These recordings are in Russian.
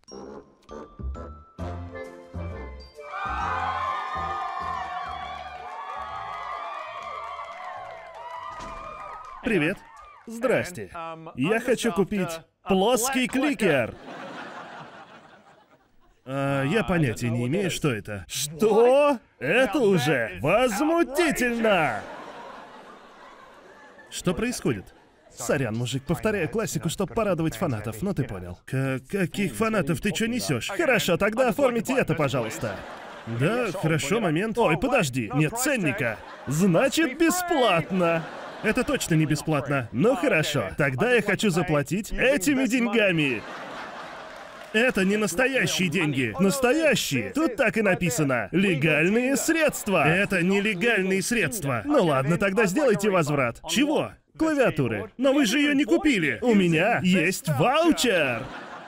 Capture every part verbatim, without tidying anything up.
Привет. Здрасте. Я хочу купить плоский кликер. А, я понятия не имею, что это. Что? Это уже возмутительно! Что происходит? Сорян, мужик, повторяю классику, чтобы порадовать фанатов, но ты понял. К каких фанатов ты чё несешь? Хорошо, тогда оформите это, пожалуйста. Да, хорошо, момент. Ой, подожди, нет ценника. Значит, бесплатно. Это точно не бесплатно. Ну хорошо, тогда я хочу заплатить этими деньгами. Это не настоящие деньги. Настоящие. Тут так и написано. Легальные средства. Это нелегальные средства. Ну ладно, тогда сделайте возврат. Чего? Клавиатуры. Но вы же ее не купили. У меня есть ваучер.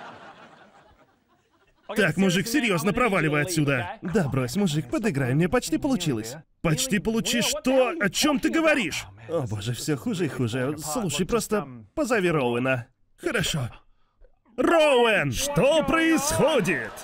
Так, мужик, серьезно, проваливай отсюда. Да, брось, мужик, подыграй, мне почти получилось. Почти получишь что? О чем ты говоришь? О боже, все хуже и хуже. Слушай, просто позови Роуэна. Хорошо. Роуэн, что происходит?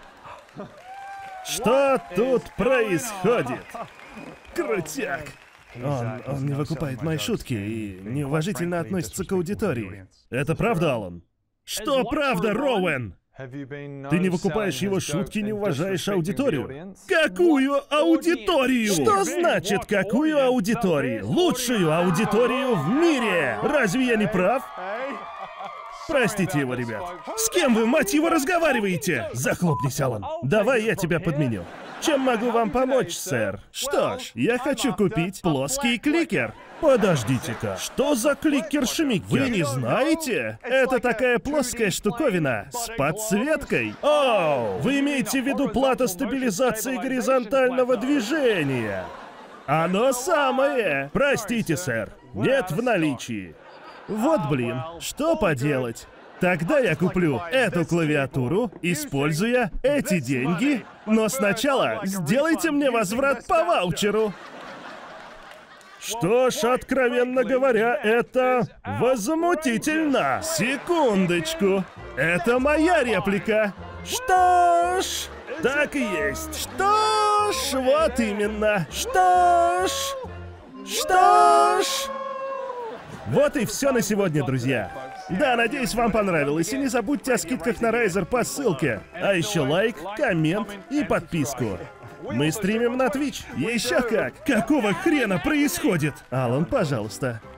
Что тут происходит? Крутяк. Он, он не выкупает мои шутки и неуважительно относится к аудитории. Это правда, Алан? Что правда, Роуэн? Ты не выкупаешь его шутки, не уважаешь аудиторию. Какую аудиторию? Что значит какую аудиторию? Лучшую аудиторию в мире! Разве я не прав? Простите его, ребят. С кем вы, мать его, разговариваете? Захлопнись, Алан. Давай я тебя подменю. Чем могу вам помочь, сэр? Что ж, я хочу купить плоский кликер. Подождите-ка, что за кликер-шмикер? Вы не знаете? Это такая плоская штуковина с подсветкой. Оу, вы имеете в виду плата стабилизации горизонтального движения? Оно самое. Простите, сэр, нет в наличии. Вот блин, что поделать? Тогда я куплю эту клавиатуру, используя эти деньги, но сначала сделайте мне возврат по ваучеру. Что ж, откровенно говоря, это возмутительно. Секундочку. Это моя реплика. Что ж, так и есть. Что ж, вот именно. Что ж, что ж. Вот и все на сегодня, друзья. Да, надеюсь, вам понравилось. И не забудьте о скидках на Razer по ссылке. А еще лайк, коммент и подписку. Мы стримим на Twitch. Еще как. Какого хрена происходит? Алан, пожалуйста.